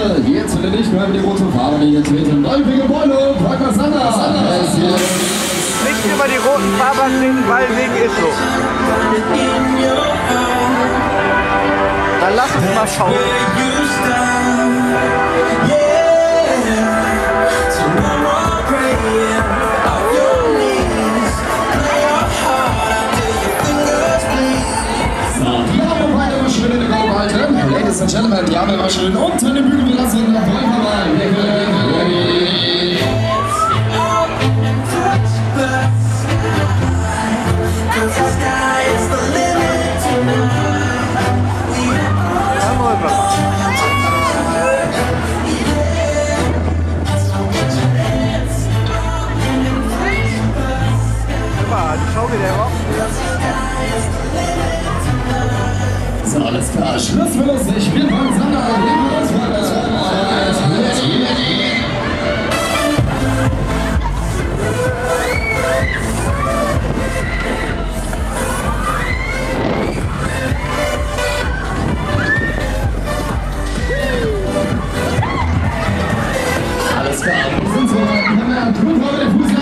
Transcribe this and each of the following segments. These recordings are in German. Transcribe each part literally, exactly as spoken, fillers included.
Finale. Jetzt wird er nicht mehr mit der roten Fahrerlinie treten. Läufige Beule, Volker Sander. Nicht über die roten Fahrbahnlinien, weil Weg ist so. Dann lass uns mal schauen. Ladies and Gentlemen, die Arme mal schön unter den Bügel lassen. Nach vorne rein. Schau wieder rauf. So, alles klar. Schluss für lustig. Wir wollen Sander. Alles klar. Wir sind so. Wir haben ja drüber mit dem Fuß.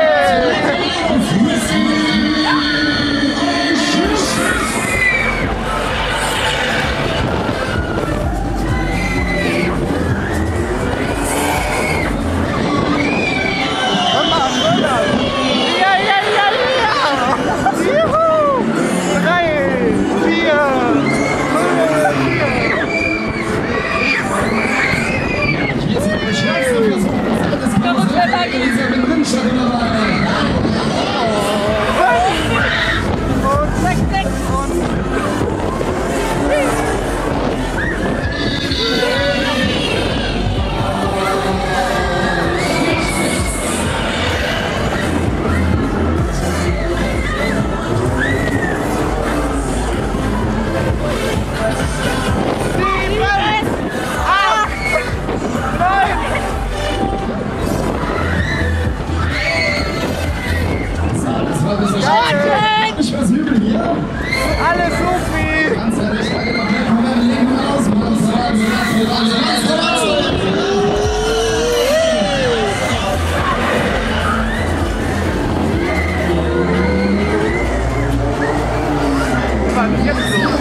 Ich was übel hier. Alles Sufi! Ganz ehrlich, danke noch mehr. Komm, wir legen mal aus. Was jetzt los?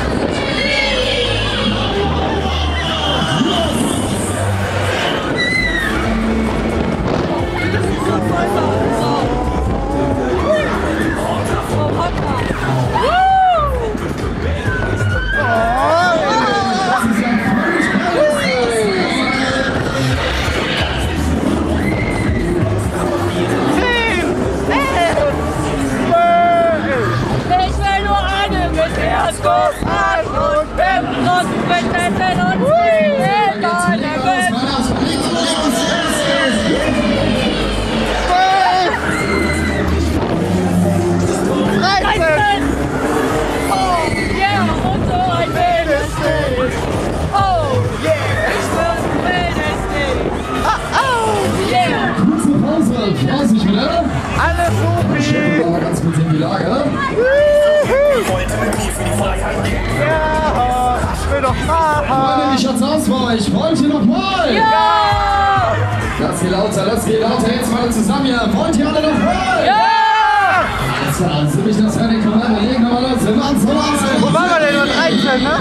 Vorsicht wieder. Alles Supi! Ganz kurz in die Lage. Heute mit mir für die Freiheit. Ja, ich will doch machen. Freunde, wie schaut's aus für euch? Wollt ihr noch mal? Ja! Das geht lauter, das geht lauter. Jetzt mal zusammen hier. Wollt ihr alle noch mal? Ja! Alles klar, also mich das Rennen kommen. Wir legen nochmal los. Wir machen's voll aus. Wo waren wir denn? Nur dreizehn, ne?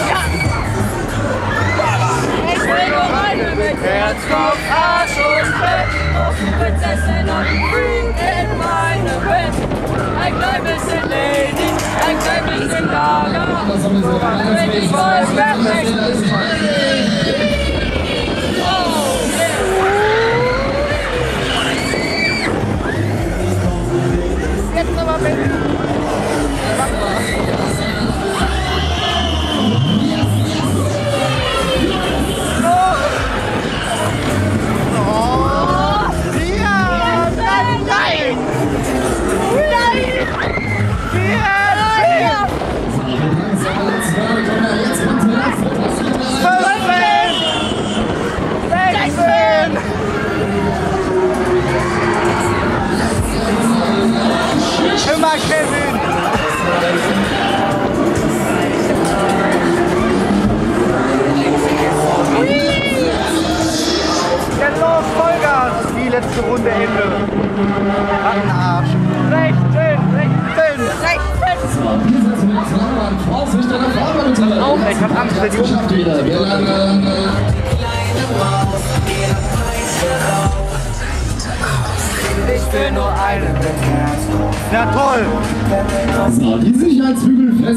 Ich will nur rein mit Herz, Kopf, Arsch und Fett. Auf die Prinzessin und Queen in meine Bett. Ein klein bisschen Lady, ein klein bisschen Lager. Das haben wir so Wenn ich voll perfekt. Oh, yeah. Jetzt nochmal mit. Immer letzte Runde Ende. Rattenarsch. sechzehn, sechzehn, sechzehn. So, hier setzen wir uns noch an. Vorsicht an der Fahrer, bitte. Auf, ich hab Angst, wenn die Geschafft wieder. Wir landen. Ich bin nur eine. Ja, toll. So, die Sicherheitsbügel fest.